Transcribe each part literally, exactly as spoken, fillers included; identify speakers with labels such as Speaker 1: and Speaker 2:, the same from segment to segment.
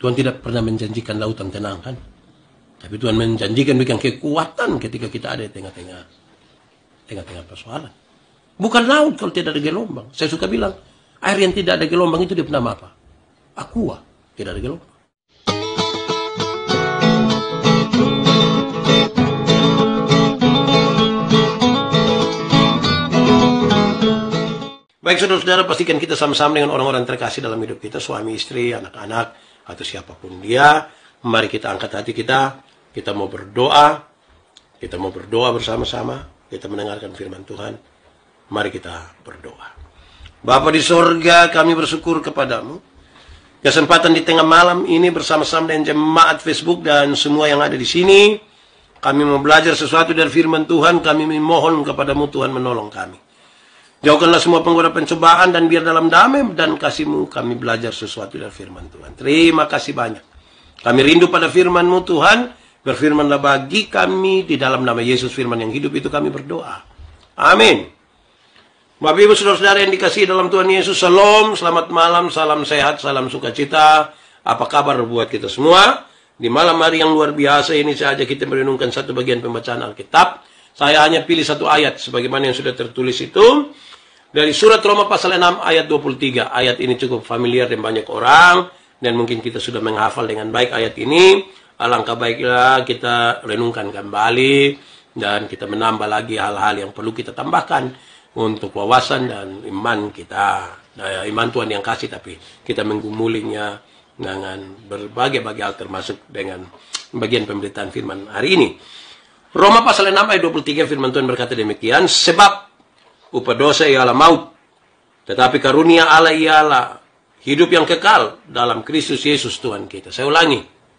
Speaker 1: Tuhan tidak pernah menjanjikan lautan tenang kan? Tapi Tuhan menjanjikan berikan kekuatan ketika kita ada di tengah-tengah tengah-tengah persoalan. Bukan laut kalau tidak ada gelombang. Saya suka bilang, air yang tidak ada gelombang itu dia bernama apa? Aqua, tidak ada gelombang. Baik saudara-saudara, pastikan kita sama-sama dengan orang-orang terkasih dalam hidup kita, suami, istri, anak-anak, atau siapapun dia. Mari kita angkat hati kita, kita mau berdoa, kita mau berdoa bersama-sama, kita mendengarkan firman Tuhan. Mari kita berdoa. Bapa di sorga, kami bersyukur kepadamu. Kesempatan di tengah malam ini bersama-sama dengan jemaat Facebook dan semua yang ada di sini. Kami mau belajar sesuatu dari firman Tuhan, kami memohon kepadamu Tuhan menolong kami. Jauhkanlah semua penggoda pencobaan dan biar dalam damai dan kasih-Mu kami belajar sesuatu dari firman Tuhan. Terima kasih banyak. Kami rindu pada firman-Mu Tuhan. Berfirmanlah bagi kami di dalam nama Yesus firman yang hidup itu kami berdoa. Amin. Bapak Ibu saudara-saudara yang dikasihi dalam Tuhan Yesus, Shalom, selamat malam, salam sehat, salam sukacita. Apa kabar buat kita semua? Di malam hari yang luar biasa ini saja kita merenungkan satu bagian pembacaan Alkitab. Saya hanya pilih satu ayat sebagaimana yang sudah tertulis itu. Dari surat Roma pasal enam ayat dua puluh tiga. Ayat ini cukup familiar dengan banyak orang. Dan mungkin kita sudah menghafal dengan baik ayat ini. Alangkah baiklah kita renungkan kembali. Dan kita menambah lagi hal-hal yang perlu kita tambahkan. Untuk wawasan dan iman kita. Nah, iman Tuhan yang kasih tapi kita menggumulinya dengan berbagai-bagai hal termasuk dengan bagian pemberitaan firman hari ini. Roma pasal enam ayat dua puluh tiga firman Tuhan berkata demikian. Sebab upah dosa ialah maut, tetapi karunia Allah ialah hidup yang kekal dalam Kristus Yesus Tuhan kita. Saya ulangi.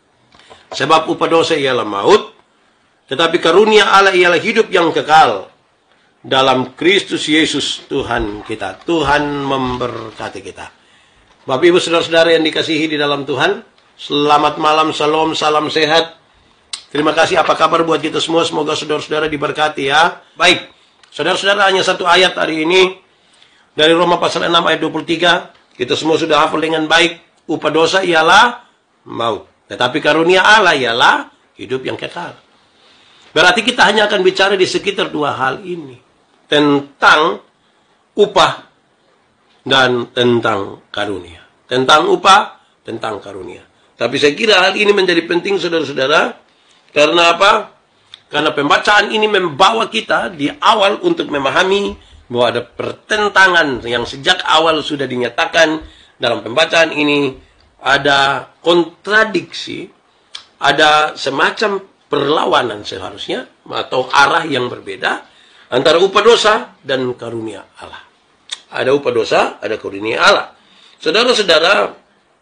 Speaker 1: Sebab upah dosa ialah maut, tetapi karunia Allah ialah hidup yang kekal dalam Kristus Yesus Tuhan kita. Tuhan memberkati kita. Bapak Ibu saudara-saudara yang dikasihi di dalam Tuhan, selamat malam, salam, salam sehat. Terima kasih, apa kabar buat kita semua? Semoga saudara-saudara diberkati ya. Baik. Saudara-saudara, hanya satu ayat hari ini dari Roma pasal enam ayat dua puluh tiga. Kita semua sudah hafal dengan baik. Upah dosa ialah maut, tetapi karunia Allah ialah hidup yang kekal. Berarti kita hanya akan bicara di sekitar dua hal ini. Tentang upah dan tentang karunia. Tentang upah, tentang karunia. Tapi saya kira hal ini menjadi penting saudara-saudara. Karena apa? Karena pembacaan ini membawa kita di awal untuk memahami bahwa ada pertentangan yang sejak awal sudah dinyatakan dalam pembacaan ini. Ada kontradiksi, ada semacam perlawanan seharusnya, atau arah yang berbeda antara upah dosa dan karunia Allah. Ada upah dosa, ada karunia Allah. Saudara-saudara,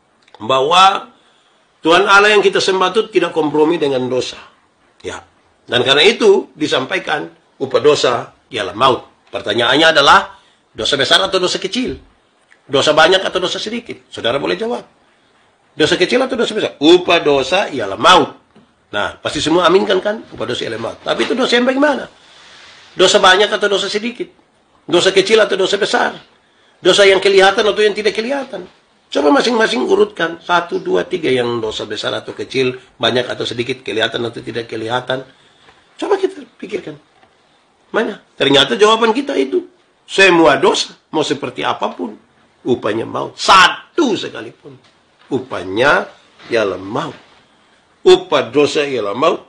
Speaker 1: bahwa Tuhan Allah yang kita sembah itu tidak kompromi dengan dosa. Ya. Dan karena itu disampaikan upah dosa ialah maut. Pertanyaannya adalah dosa besar atau dosa kecil? Dosa banyak atau dosa sedikit? Saudara boleh jawab. Dosa kecil atau dosa besar? Upah dosa ialah maut. Nah, pasti semua aminkan kan? Upah dosa ialah maut. Tapi itu dosa yang bagaimana? Dosa banyak atau dosa sedikit? Dosa kecil atau dosa besar? Dosa yang kelihatan atau yang tidak kelihatan? Coba masing-masing urutkan. Satu, dua, tiga yang dosa besar atau kecil, banyak atau sedikit, kelihatan atau tidak kelihatan. Coba kita pikirkan. Mana? Ternyata jawaban kita itu. Semua dosa, mau seperti apapun, upahnya maut. Satu sekalipun. Upahnya ialah maut. Upah dosa ialah maut.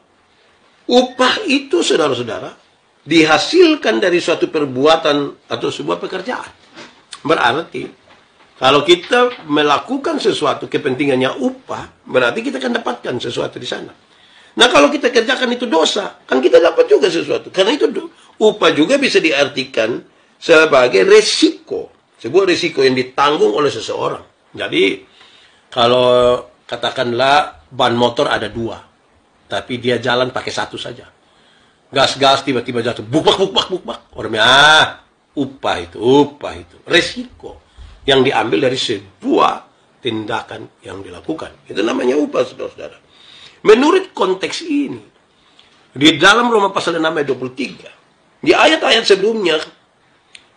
Speaker 1: Upah itu, saudara-saudara, dihasilkan dari suatu perbuatan atau sebuah pekerjaan. Berarti, kalau kita melakukan sesuatu kepentingannya upah, berarti kita akan dapatkan sesuatu di sana. Nah, kalau kita kerjakan itu dosa, kan kita dapat juga sesuatu. Karena itu upah juga bisa diartikan sebagai resiko. Sebuah resiko yang ditanggung oleh seseorang. Jadi, kalau katakanlah ban motor ada dua, tapi dia jalan pakai satu saja. Gas-gas tiba-tiba jatuh, bukbak, bukbak, bukbak. Orangnya, ah, upah itu, upah itu. Resiko yang diambil dari sebuah tindakan yang dilakukan. Itu namanya upah, saudara-saudara. Menurut konteks ini, di dalam Roma pasal enam ayat dua puluh tiga, di ayat-ayat sebelumnya,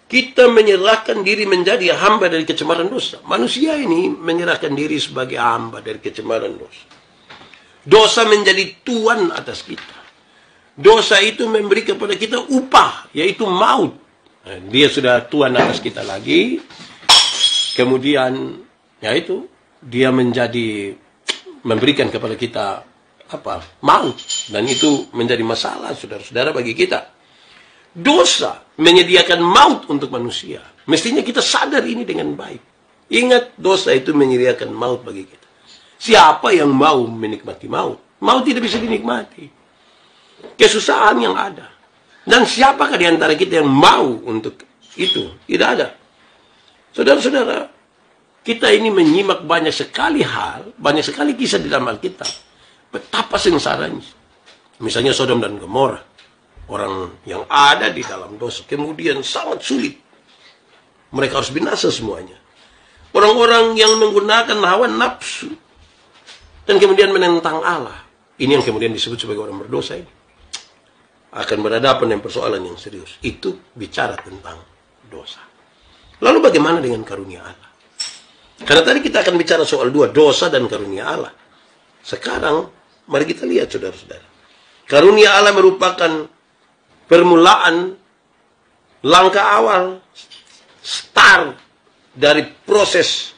Speaker 1: Kita menyerahkan diri menjadi hamba dari kecemaran dosa. Manusia ini menyerahkan diri sebagai hamba dari kecemaran dosa. Dosa menjadi tuan atas kita. Dosa itu memberi kepada kita upah, yaitu maut. Nah, dia sudah tuan atas kita lagi. Kemudian, ya itu, dia menjadi memberikan kepada kita apa? Maut. Dan itu menjadi masalah, saudara-saudara, bagi kita. Dosa menyediakan maut untuk manusia. Mestinya kita sadar ini dengan baik. Ingat, dosa itu menyediakan maut bagi kita. Siapa yang mau menikmati maut? Maut tidak bisa dinikmati. Kesusahan yang ada. Dan siapakah di antara kita yang mau untuk itu? Tidak ada. Saudara-saudara, kita ini menyimak banyak sekali hal, banyak sekali kisah di dalam Alkitab. Betapa sengsaranya. Misalnya Sodom dan Gomora. Orang yang ada di dalam dosa. Kemudian sangat sulit. Mereka harus binasa semuanya. Orang-orang yang menggunakan hawa nafsu. Dan kemudian menentang Allah. Ini yang kemudian disebut sebagai orang berdosa ini. Akan berhadapan dengan persoalan yang serius. Itu bicara tentang dosa. Lalu bagaimana dengan karunia Allah? Karena tadi kita akan bicara soal dua, dosa dan karunia Allah. Sekarang, mari kita lihat saudara-saudara. Karunia Allah merupakan permulaan, langkah awal, start dari proses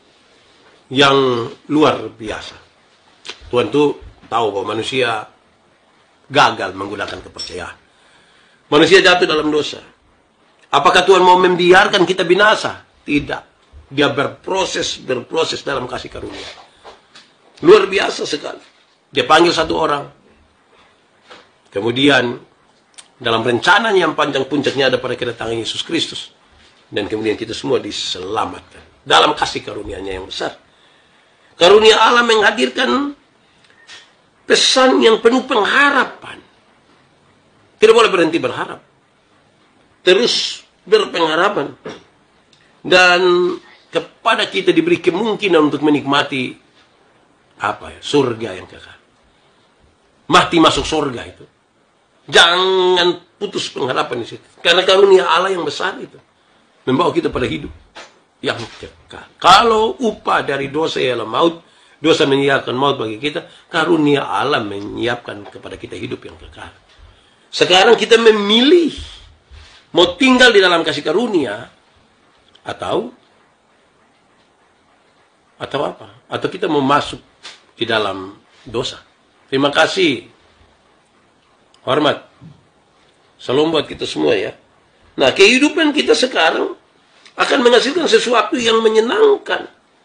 Speaker 1: yang luar biasa. Tuhan itu tahu bahwa manusia gagal menggunakan kepercayaan. Manusia jatuh dalam dosa. Apakah Tuhan mau membiarkan kita binasa? Tidak. Dia berproses, berproses dalam kasih karunia. Luar biasa sekali. Dia panggil satu orang. Kemudian, dalam rencananya yang panjang puncaknya ada pada kedatangan Yesus Kristus. Dan kemudian kita semua diselamatkan. Dalam kasih karunia-Nya yang besar. Karunia Allah menghadirkan pesan yang penuh pengharapan. Tidak boleh berhenti berharap. Terus berpengharapan. Dan kepada kita diberi kemungkinan untuk menikmati apa ya, surga yang kekal. Mati masuk surga itu. Jangan putus pengharapan di situ. Karena karunia Allah yang besar itu membawa kita pada hidup yang kekal. Kalau upah dari dosa ialah maut, dosa menyiapkan maut bagi kita, karunia Allah menyiapkan kepada kita hidup yang kekal. Sekarang kita memilih mau tinggal di dalam kasih karunia atau atau apa? Atau kita mau masuk di dalam dosa. Terima kasih. Hormat. Salam buat kita semua ya. Nah, kehidupan kita sekarang akan menghasilkan sesuatu yang menyenangkan.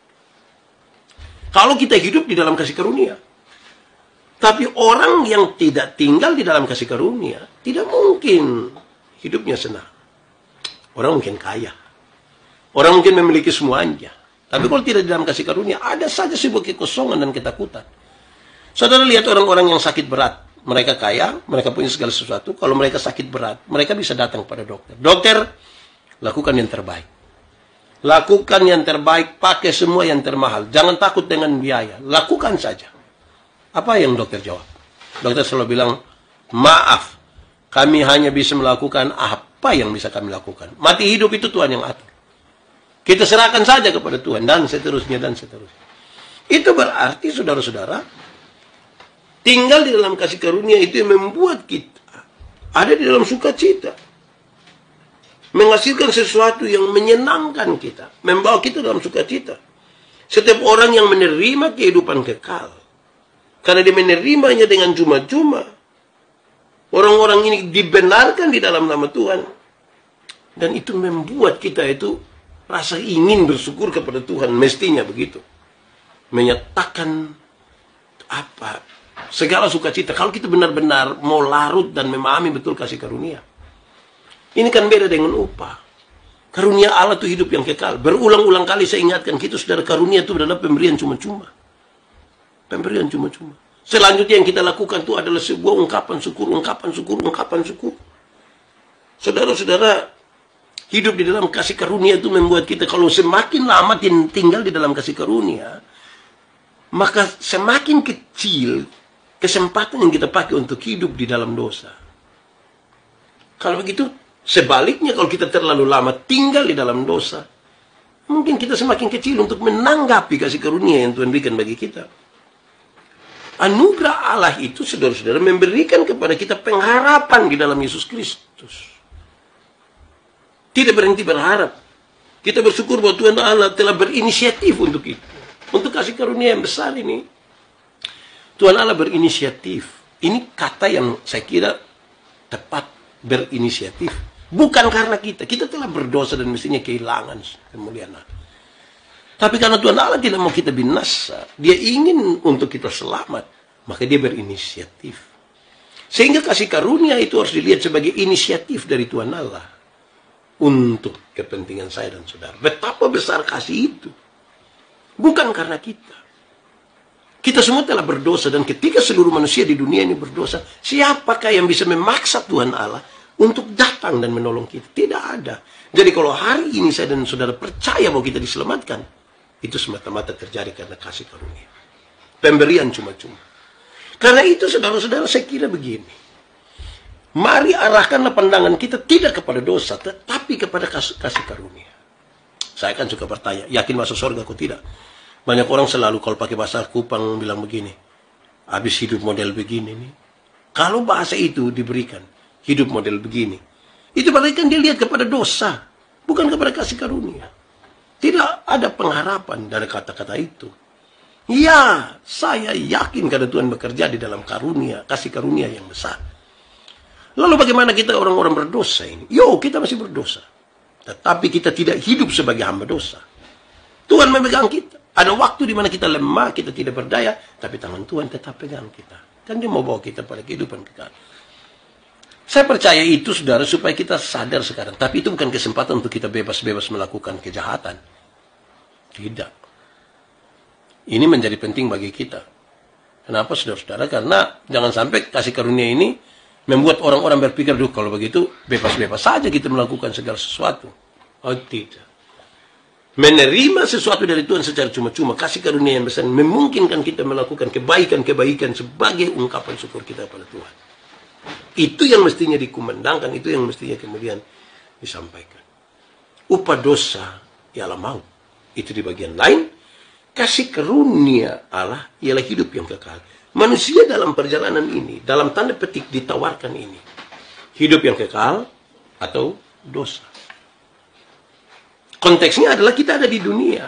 Speaker 1: Kalau kita hidup di dalam kasih karunia. Tapi orang yang tidak tinggal di dalam kasih karunia, tidak mungkin hidupnya senang. Orang mungkin kaya. Orang mungkin memiliki semuanya. Tapi kalau tidak di dalam kasih karunia, ada saja sebuah kekosongan dan ketakutan. Saudara lihat orang-orang yang sakit berat. Mereka kaya, mereka punya segala sesuatu. Kalau mereka sakit berat, mereka bisa datang pada dokter. Dokter, lakukan yang terbaik. Lakukan yang terbaik, pakai semua yang termahal. Jangan takut dengan biaya. Lakukan saja. Apa yang dokter jawab? Dokter selalu bilang, maaf, kami hanya bisa melakukan apa yang bisa kami lakukan. Mati hidup itu Tuhan yang atur. Kita serahkan saja kepada Tuhan, dan seterusnya, dan seterusnya. Itu berarti, saudara-saudara, tinggal di dalam kasih karunia itu yang membuat kita ada di dalam sukacita. Menghasilkan sesuatu yang menyenangkan kita. Membawa kita dalam sukacita. Setiap orang yang menerima kehidupan kekal. Karena dia menerimanya dengan cuma-cuma. Orang-orang ini dibenarkan di dalam nama Tuhan. Dan itu membuat kita itu rasa ingin bersyukur kepada Tuhan. Mestinya begitu. Menyatakan apa? Segala sukacita. Kalau kita benar-benar mau larut dan memahami betul kasih karunia. Ini kan beda dengan upah. Karunia Allah itu hidup yang kekal. Berulang-ulang kali saya ingatkan kita, saudara, karunia itu adalah pemberian cuma-cuma. Pemberian cuma-cuma. Selanjutnya yang kita lakukan itu adalah sebuah ungkapan syukur, ungkapan syukur, ungkapan syukur. Saudara-saudara, hidup di dalam kasih karunia itu membuat kita, kalau semakin lama tinggal di dalam kasih karunia, maka semakin kecil kesempatan yang kita pakai untuk hidup di dalam dosa. Kalau begitu, Sebaliknya kalau kita terlalu lama tinggal di dalam dosa, mungkin kita semakin kecil untuk menanggapi kasih karunia yang Tuhan berikan bagi kita. Anugerah Allah itu, saudara-saudara, memberikan kepada kita pengharapan di dalam Yesus Kristus. Tidak berhenti berharap. Kita bersyukur bahwa Tuhan Allah telah berinisiatif untuk itu. Untuk kasih karunia yang besar ini. Tuhan Allah berinisiatif. Ini kata yang saya kira tepat, berinisiatif. Bukan karena kita. Kita telah berdosa dan mestinya kehilangan kemuliaan Allah. Tapi karena Tuhan Allah tidak mau kita binasa, Dia ingin untuk kita selamat, maka Dia berinisiatif. Sehingga kasih karunia itu harus dilihat sebagai inisiatif dari Tuhan Allah untuk kepentingan saya dan saudara. Betapa besar kasih itu. Bukan karena kita. Kita semua telah berdosa, dan ketika seluruh manusia di dunia ini berdosa, siapakah yang bisa memaksa Tuhan Allah untuk datang dan menolong kita? Tidak ada. Jadi kalau hari ini saya dan saudara percaya bahwa kita diselamatkan, itu semata-mata terjadi karena kasih karunia. Pemberian cuma-cuma. Karena itu saudara-saudara, saya kira begini. Mari arahkanlah pandangan kita tidak kepada dosa, tetapi kepada kasih, kasih karunia. Saya kan suka bertanya, yakin masuk surga atau tidak? Banyak orang selalu kalau pakai bahasa Kupang bilang begini, habis hidup model begini nih. Kalau bahasa itu diberikan, hidup model begini, itu berarti kan dia lihat kepada dosa, bukan kepada kasih karunia. Tidak ada pengharapan dari kata-kata itu. Ya, saya yakin karena Tuhan bekerja di dalam karunia, kasih karunia yang besar. Lalu bagaimana kita orang-orang berdosa ini? Yo, kita masih berdosa. Tetapi kita tidak hidup sebagai hamba dosa. Tuhan memegang kita. Ada waktu di mana kita lemah, kita tidak berdaya, tapi tangan Tuhan tetap pegang kita. Dan Dia mau bawa kita pada kehidupan kekal. Saya percaya itu, saudara, supaya kita sadar sekarang. Tapi itu bukan kesempatan untuk kita bebas-bebas melakukan kejahatan. Tidak. Ini menjadi penting bagi kita. Kenapa, saudara-saudara? Karena jangan sampai kasih karunia ini membuat orang-orang berpikir, duh kalau begitu bebas-bebas saja kita melakukan segala sesuatu. Oh tidak. Menerima sesuatu dari Tuhan secara cuma-cuma, kasih karunia yang besar, memungkinkan kita melakukan kebaikan-kebaikan sebagai ungkapan syukur kita pada Tuhan. Itu yang mestinya dikumandangkan, itu yang mestinya kemudian disampaikan. Upah dosa ialah maut. Itu di bagian lain. Kasih karunia Allah ialah hidup yang kekal. Manusia dalam perjalanan ini, dalam tanda petik ditawarkan ini, hidup yang kekal atau dosa. Konteksnya adalah kita ada di dunia.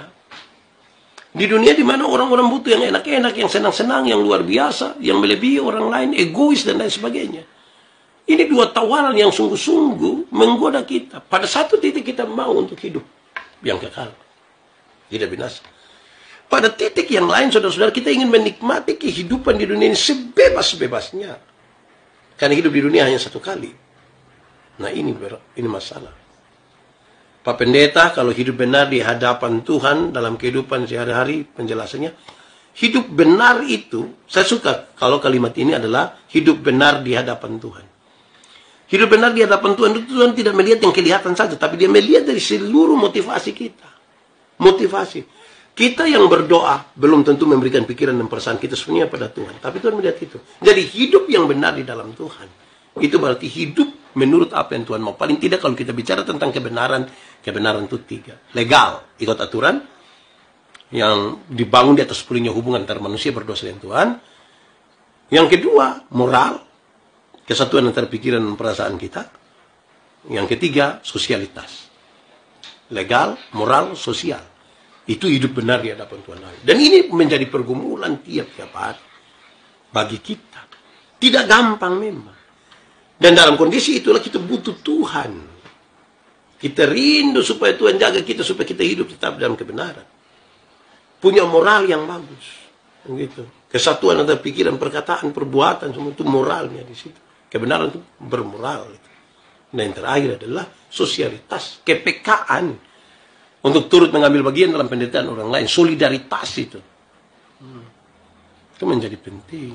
Speaker 1: Di dunia di mana orang-orang butuh yang enak-enak, yang senang-senang, yang luar biasa, yang melebihi orang lain, egois dan lain sebagainya. Ini dua tawaran yang sungguh-sungguh menggoda kita. Pada satu titik kita mau untuk hidup yang kekal, tidak binasa. Pada titik yang lain, saudara-saudara, kita ingin menikmati kehidupan di dunia ini sebebas-bebasnya. Karena hidup di dunia hanya satu kali. Nah ini ini masalah. Pak Pendeta, kalau hidup benar di hadapan Tuhan dalam kehidupan sehari-hari, penjelasannya, hidup benar itu, saya suka kalau kalimat ini adalah hidup benar di hadapan Tuhan. Hidup benar di hadapan Tuhan itu Tuhan tidak melihat yang kelihatan saja, tapi Dia melihat dari seluruh motivasi kita. Motivasi. Kita yang berdoa belum tentu memberikan pikiran dan perasaan kita sebenarnya pada Tuhan. Tapi Tuhan melihat itu. Jadi hidup yang benar di dalam Tuhan, itu berarti hidup menurut apa yang Tuhan mau. Paling tidak kalau kita bicara tentang kebenaran, kebenaran itu tiga. Legal, ikut aturan, yang dibangun di atas pulihnya hubungan antara manusia berdosa dengan Tuhan. Yang kedua, moral, kesatuan antara pikiran dan perasaan kita. Yang ketiga, sosialitas. Legal, moral, sosial. Itu hidup benar di hadapan Tuhan Allah. Dan ini menjadi pergumulan tiap-tiap hari bagi kita. Tidak gampang memang. Dan dalam kondisi itulah kita butuh Tuhan. Kita rindu supaya Tuhan jaga kita, supaya kita hidup tetap dalam kebenaran. Punya moral yang bagus. Gitu. Kesatuan antara pikiran, perkataan, perbuatan, semua itu moralnya di situ. Kebenaran itu bermoral. Dan yang terakhir adalah sosialitas, kepekaan. Untuk turut mengambil bagian dalam penderitaan orang lain. Solidaritas itu. Hmm. Itu menjadi penting.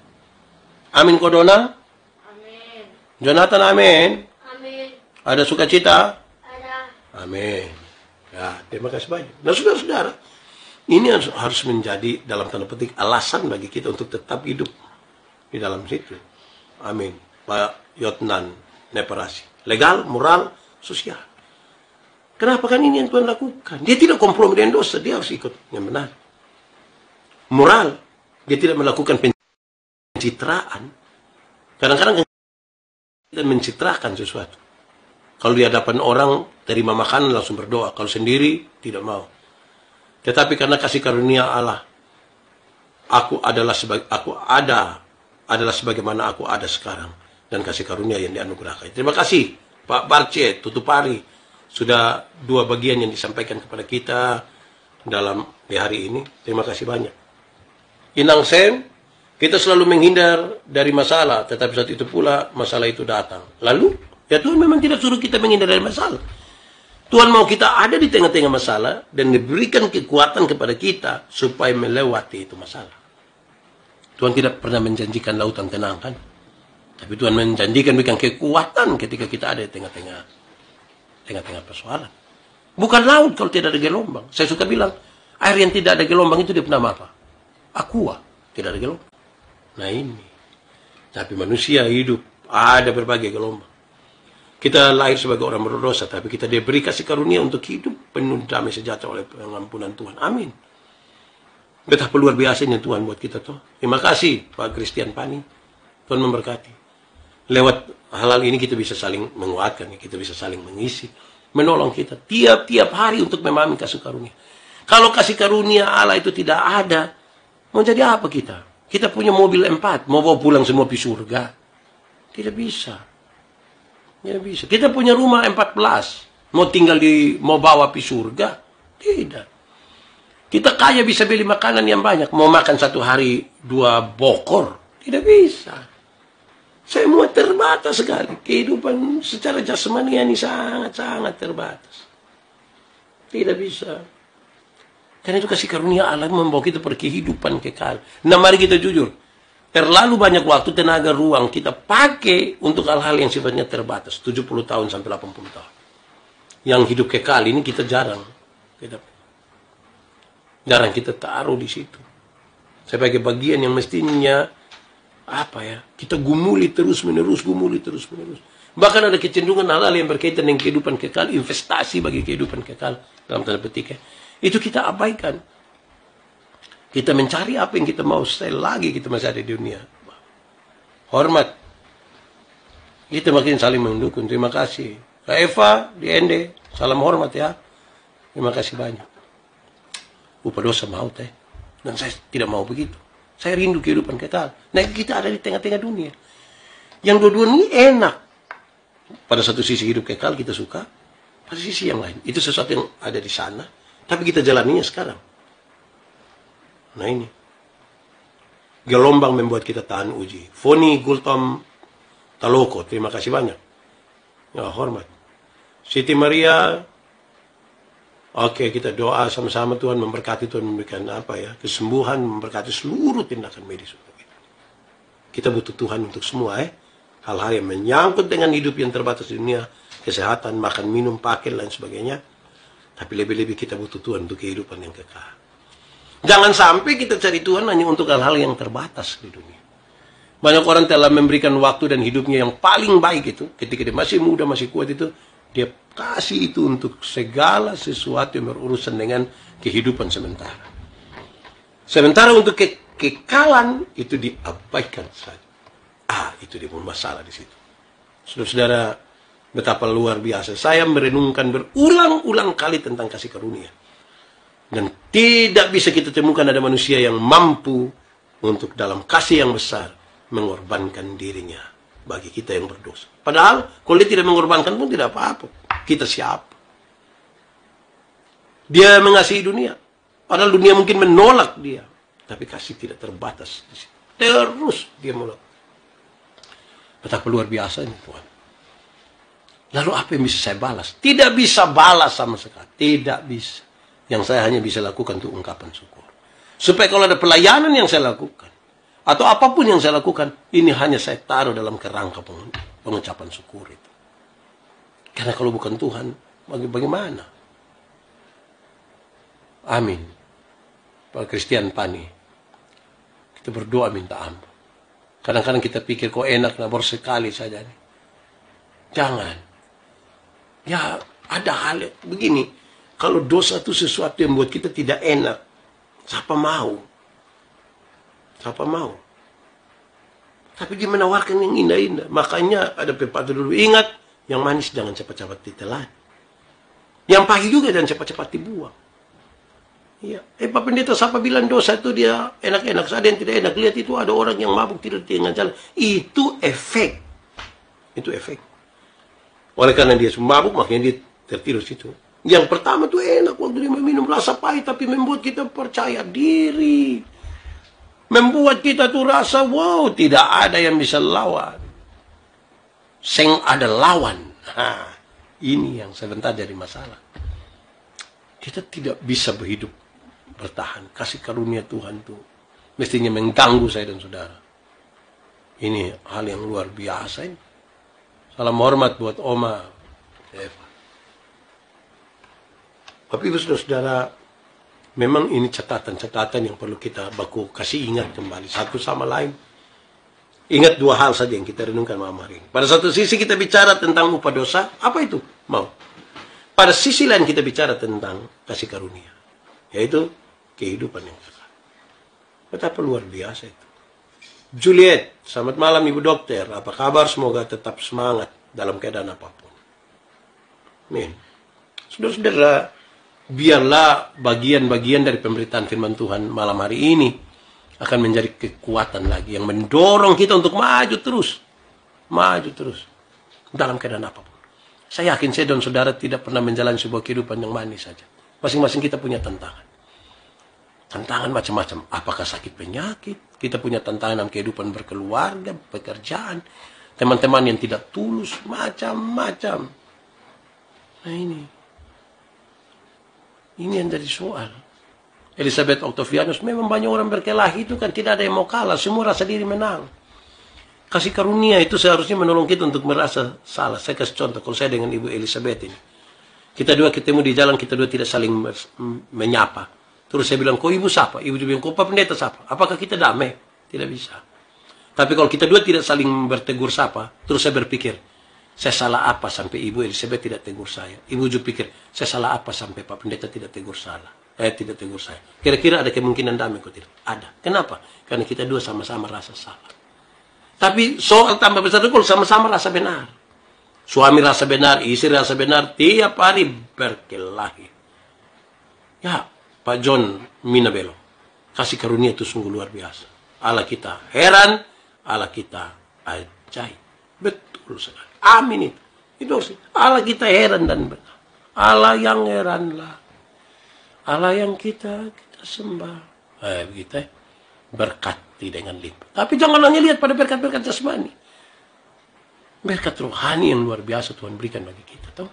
Speaker 1: Amin Kodona? Amin. Jonathan, amin. Amin. Ada sukacita? Ada. Amin. Ya, terima kasih banyak. Nah, saudara-saudara, ini harus menjadi dalam tanda petik alasan bagi kita untuk tetap hidup di dalam situ. Amin. Pak Yotnan Neparasi. Legal, moral, sosial. Kenapa kan ini yang Tuhan lakukan? Dia tidak kompromi dengan dosa, dia harus ikut yang benar. Moral, dia tidak melakukan pencitraan. Kadang-kadang kita mencitrakan sesuatu. Kalau di hadapan orang, terima makanan langsung berdoa. Kalau sendiri, tidak mau. Tetapi karena kasih karunia Allah, aku adalah sebagai aku ada adalah sebagaimana aku ada sekarang, dan kasih karunia yang dianugerahkan. Terima kasih Pak Barce Tutupari, sudah dua bagian yang disampaikan kepada kita dalam di hari ini. Terima kasih banyak. Inang Sen, kita selalu menghindar dari masalah, tetapi saat itu pula masalah itu datang. Lalu, ya Tuhan memang tidak suruh kita menghindar dari masalah. Tuhan mau kita ada di tengah-tengah masalah dan diberikan kekuatan kepada kita supaya melewati itu masalah. Tuhan tidak pernah menjanjikan lautan tenang, kan? Tapi Tuhan menjanjikan berikan kekuatan ketika kita ada di tengah-tengah tengah-tengah persoalan. Bukan laut kalau tidak ada gelombang. Saya suka bilang, air yang tidak ada gelombang itu dia bernama apa? Aqua, tidak ada gelombang. Nah ini. Tapi manusia hidup, ada berbagai gelombang. Kita lahir sebagai orang berdosa, tapi kita diberi kasih karunia untuk hidup penuh damai sejahtera oleh pengampunan Tuhan. Amin. Betapa luar biasanya Tuhan buat kita tuh. Terima kasih Pak Christian Pani. Tuhan memberkati. Lewat hal-hal ini kita bisa saling menguatkan, kita bisa saling mengisi, menolong kita tiap-tiap hari untuk memahami kasih karunia. Kalau kasih karunia Allah itu tidak ada, mau jadi apa kita? Kita punya mobil empat, mau bawa pulang semua di surga? Tidak bisa. Tidak bisa. Kita punya rumah empat belas, mau tinggal di, mau bawa di surga? Tidak. Kita kaya bisa beli makanan yang banyak, mau makan satu hari dua bokor? Tidak bisa. Semua terbatas sekali. Kehidupan secara jasmani ini sangat-sangat terbatas. Tidak bisa. Karena itu kasih karunia Allah membawa kita pada kehidupan kekal. Nah mari kita jujur. Terlalu banyak waktu, tenaga, ruang kita pakai untuk hal-hal yang sifatnya terbatas. tujuh puluh tahun sampai delapan puluh tahun. Yang hidup kekal ini kita jarang. Kita, jarang kita taruh di situ. Sebagai bagian yang mestinya apa ya, kita gumuli terus menerus, gumuli terus menerus. Bahkan ada kecenderungan hal-hal yang berkaitan dengan kehidupan kekal, investasi bagi kehidupan kekal dalam tanda petik ya, itu kita abaikan. Kita mencari apa yang kita mau, sekali lagi kita masih ada di dunia. Hormat, kita makin saling mendukung. Terima kasih Kak Eva di Ende, salam hormat ya. Terima kasih banyak. Upah dosa maut eh, dan saya tidak mau begitu. Saya rindu kehidupan kekal. Nah kita ada di tengah-tengah dunia. Yang dua-dua ini enak. Pada satu sisi hidup kekal kita suka. Pada sisi yang lain. Itu sesuatu yang ada di sana. Tapi kita jalaninya sekarang. Nah ini. Gelombang membuat kita tahan uji. Foni Gultom Taloko. Terima kasih banyak. Ya hormat. Siti Maria. Oke, kita doa sama-sama Tuhan memberkati, Tuhan memberikan apa ya, kesembuhan, memberkati seluruh tindakan medis untuk kita. Kita butuh Tuhan untuk semua eh. Hal-hal yang menyangkut dengan hidup yang terbatas di dunia, kesehatan, makan, minum, pakai, dan sebagainya. Tapi lebih-lebih kita butuh Tuhan untuk kehidupan yang kekal. Jangan sampai kita cari Tuhan hanya untuk hal-hal yang terbatas di dunia. Banyak orang telah memberikan waktu dan hidupnya yang paling baik itu, ketika dia masih muda, masih kuat itu, dia kasih itu untuk segala sesuatu yang berurusan dengan kehidupan sementara. Sementara untuk ke kekalan itu diabaikan saja. Ah, itu dia pun masalah di situ. Saudara-saudara, betapa luar biasa. Saya merenungkan berulang-ulang kali tentang kasih karunia. Dan tidak bisa kita temukan ada manusia yang mampu untuk dalam kasih yang besar mengorbankan dirinya bagi kita yang berdosa. Padahal kalau dia tidak mengorbankan pun tidak apa-apa. Kita siapa? Dia mengasihi dunia. Padahal dunia mungkin menolak dia. Tapi kasih tidak terbatas di situ. Terus dia melakukan. Betapa luar biasanya Tuhan. Lalu apa yang bisa saya balas? Tidak bisa balas sama sekali. Tidak bisa. Yang saya hanya bisa lakukan itu ungkapan syukur. Supaya kalau ada pelayanan yang saya lakukan, atau apapun yang saya lakukan, ini hanya saya taruh dalam kerangka pengucapan syukur itu. Karena kalau bukan Tuhan, bagaimana? Amin. Pak Christian Pani, kita berdoa minta ampun. Kadang-kadang kita pikir kok enak, nah baru sekali saja nih. Jangan. Ya, ada hal begini. Kalau dosa itu sesuatu yang buat kita tidak enak, siapa mau? Siapa mau? Tapi dia menawarkan yang indah-indah. Makanya ada pepatah dulu, ingat, yang manis jangan cepat-cepat ditelan. Yang pahit juga jangan cepat-cepat dibuang. Ya. Eh, Pak Pendeta, siapa bilang dosa itu dia enak-enak, ada yang tidak enak. Lihat itu ada orang yang mabuk tidak dengan jalan. Itu efek. Itu efek. Oleh karena dia mabuk, makanya dia tertidur situ. Yang pertama tuh enak waktu dia meminum rasa pahit, tapi membuat kita percaya diri. Membuat kita tuh rasa, wow, tidak ada yang bisa lawan. Seng ada lawan. Nah, ini yang sebentar jadi masalah. Kita tidak bisa berhidup bertahan. Kasih karunia Tuhan tuh mestinya mengganggu saya dan saudara. Ini hal yang luar biasa ini. Salam hormat buat Oma Eva. Tapi saudara-saudara, memang ini catatan-catatan yang perlu kita baku kasih ingat kembali satu sama lain. Ingat dua hal saja yang kita renungkan malam hari ini. Pada satu sisi kita bicara tentang upah dosa, apa itu? Mau. Pada sisi lain kita bicara tentang kasih karunia, yaitu kehidupan yang kekal. Betapa luar biasa itu. Juliet, selamat malam Ibu Dokter. Apa kabar? Semoga tetap semangat dalam keadaan apapun. Amin. Saudara-saudara, biarlah bagian-bagian dari pemberitaan firman Tuhan malam hari ini akan menjadi kekuatan lagi yang mendorong kita untuk maju terus. Maju terus. Dalam keadaan apapun. Saya yakin saya dan saudara tidak pernah menjalani sebuah kehidupan yang manis saja. Masing-masing kita punya tantangan. Tantangan macam-macam. Apakah sakit penyakit? Kita punya tantangan dalam kehidupan berkeluarga, pekerjaan. Teman-teman yang tidak tulus. Macam-macam. Nah ini. Ini yang jadi soal. Elizabeth Octavianus, memang banyak orang berkelahi itu kan tidak ada yang mau kalah. Semua rasa diri menang. Kasih karunia itu seharusnya menolong kita untuk merasa salah. Saya kasih contoh, kalau saya dengan Ibu Elizabeth ini. Kita dua ketemu di jalan, kita dua tidak saling menyapa. Terus saya bilang, kok Ibu siapa? Ibu bilang, kok Pak Pendeta siapa? Apakah kita damai? Tidak bisa. Tapi kalau kita dua tidak saling bertegur sapa, terus saya berpikir, saya salah apa sampai Ibu Elizabeth tidak tegur saya? Ibu juga pikir, saya salah apa sampai Pak Pendeta tidak tegur salah? Eh, tidak tegur saya. Kira-kira ada kemungkinan damai kok tidak? Ada. Kenapa? Karena kita dua sama-sama rasa salah. Tapi soal tambah besar itu kalau sama-sama rasa benar. Suami rasa benar, istri rasa benar, tiap hari berkelahi. Ya, Pak John Minabello, kasih karunia itu sungguh luar biasa. Allah kita heran, Allah kita ajaib. Betul sekali. Amin itu. Itu sih. Allah kita heran dan benar. Allah yang heranlah. Allah yang kita kita sembah. Eh, begitu ya. Berkati dengan limpah. Tapi jangan hanya lihat pada berkat-berkat jasmani. Berkat rohani yang luar biasa Tuhan berikan bagi kita. Tahu?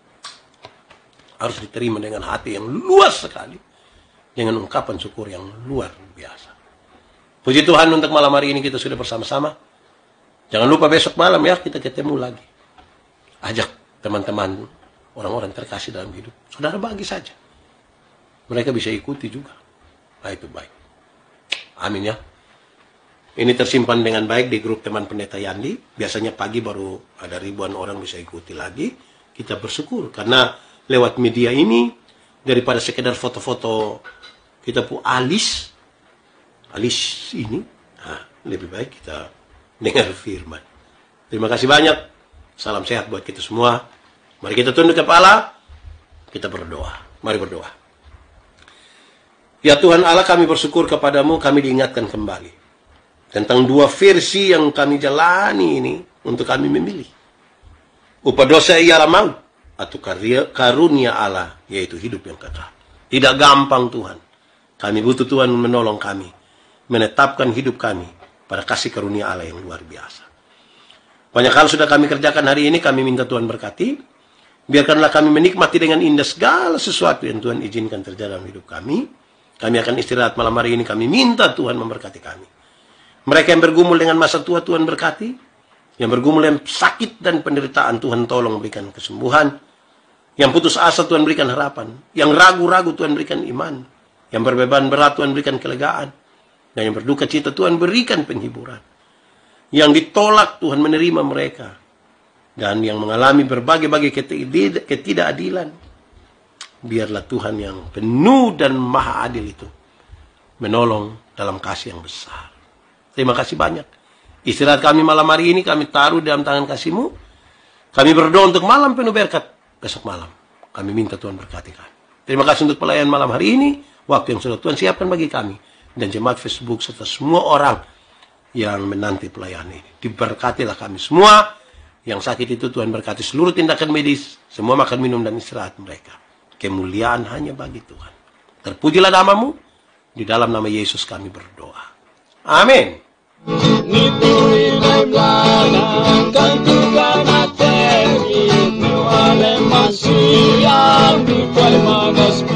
Speaker 1: Harus diterima dengan hati yang luas sekali. Dengan ungkapan syukur yang luar biasa. Puji Tuhan untuk malam hari ini kita sudah bersama-sama. Jangan lupa besok malam ya kita ketemu lagi. Ajak teman-teman orang-orang terkasih dalam hidup. Saudara bagi saja. Mereka bisa ikuti juga. Nah itu baik. Amin ya. Ini tersimpan dengan baik di grup teman pendeta Yandi. Biasanya pagi baru ada ribuan orang bisa ikuti lagi. Kita bersyukur karena lewat media ini daripada sekedar foto-foto kita pun alis alis ini, nah, lebih baik kita dengar firman. Terima kasih banyak. Salam sehat buat kita semua. Mari kita tunduk kepala. Kita berdoa. Mari berdoa. Ya Tuhan Allah, kami bersyukur kepadamu, kami diingatkan kembali tentang dua versi yang kami jalani ini untuk kami memilih. Upah dosa ialah maut, atau karunia Allah, yaitu hidup yang kekal. Tidak gampang Tuhan. Kami butuh Tuhan menolong kami, menetapkan hidup kami pada kasih karunia Allah yang luar biasa. Banyak hal sudah kami kerjakan hari ini, kami minta Tuhan berkati. Biarkanlah kami menikmati dengan indah segala sesuatu yang Tuhan izinkan terjadi dalam hidup kami. Kami akan istirahat malam hari ini. Kami minta Tuhan memberkati kami. Mereka yang bergumul dengan masa tua, Tuhan berkati. Yang bergumul dengan sakit dan penderitaan, Tuhan tolong berikan kesembuhan. Yang putus asa, Tuhan berikan harapan. Yang ragu-ragu, Tuhan berikan iman. Yang berbeban berat, Tuhan berikan kelegaan. Dan yang berduka cita, Tuhan berikan penghiburan. Yang ditolak, Tuhan menerima mereka. dan yang mengalami berbagai-bagai ketid- ketidakadilan. Biarlah Tuhan yang penuh dan maha adil itu menolong dalam kasih yang besar. Terima kasih banyak. Istirahat kami malam hari ini kami taruh dalam tangan kasih-Mu. Kami berdoa untuk malam penuh berkat besok malam. Kami minta Tuhan berkati kami. Terima kasih untuk pelayanan malam hari ini. Waktu yang sudah Tuhan siapkan bagi kami. Dan jemaat Facebook serta semua orang yang menanti pelayanan ini. Diberkatilah kami semua. Yang sakit itu Tuhan berkati seluruh tindakan medis. Semua makan, minum, dan istirahat mereka. Kemuliaan hanya bagi Tuhan. Terpujilah nama-Mu. Di dalam nama Yesus kami berdoa. Amin.
Speaker 2: Masih yang di